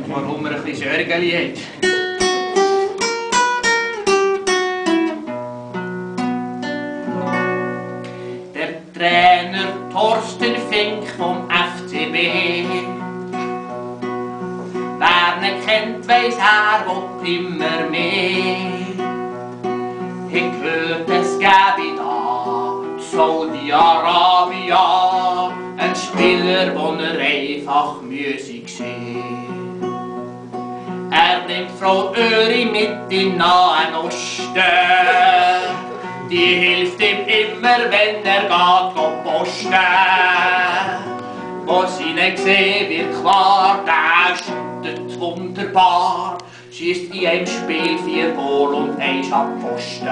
warum er ein bisschen Sörgeli hat. Der Trainer Thorsten Fink vom FCB. Wer ihn kennt, weiss er will immer mehr. Ich hört, es gäbe da Saudi-Arabien ein Spieler, den er einfach müssig sehen. Er nimmt Frau Öri mit in den Nahen Osten. Die hilft ihm immer, wenn er geht posten. Wo sie ihn sehen, wird klar, der schüttet wunderbar. Schießt in einem Spiel 4 Goal und 1 Posten.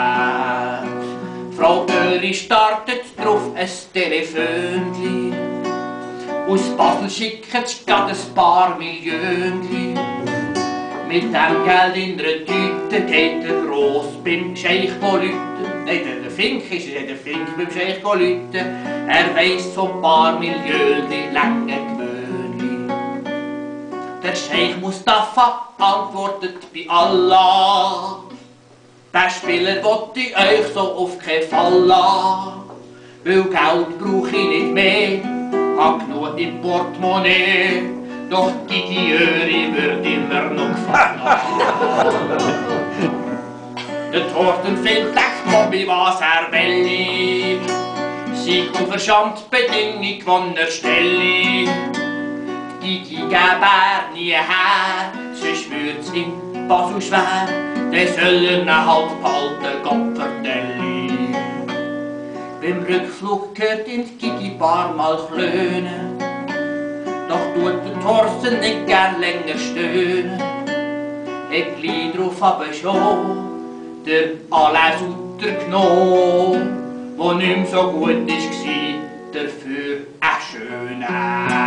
Frau Öri startet drauf ein Telefonli. Aus Basel schickt sie grad ein paar Millionli. Mit dem Geld in der Tüte geht der Gross beim Scheich lüten. Nein, der Fink ist es, der Fink beim Scheich lüten. Er weiss so ein paar Millionli lange Gewöhnli. Der Scheich Mustafa antwortet bei Allah. Der Spieler wollte ich euch so auf keinen Fall lassen. Weil Geld brauch ich nicht mehr, hab genug im Portemonnaie. Doch die Öri wird immer noch gefallen. Der Thorsten Fink denkt, Bobby was er will. Sieg und verschammt Bedingung, wann er stelle. Die geben er nie her, sonst wird's ihm was so schwer. Der soll er ihn halt behalten, Gotterdelli. Beim Rückflug gehört in die Gigi paar Mal klönen. Doch tut der Thorsten nicht gern länger stöhnen. Heb gleich drauf aber schon der Alain Sutter genommen, wo nicht mehr so gut war, dafür ein schöner.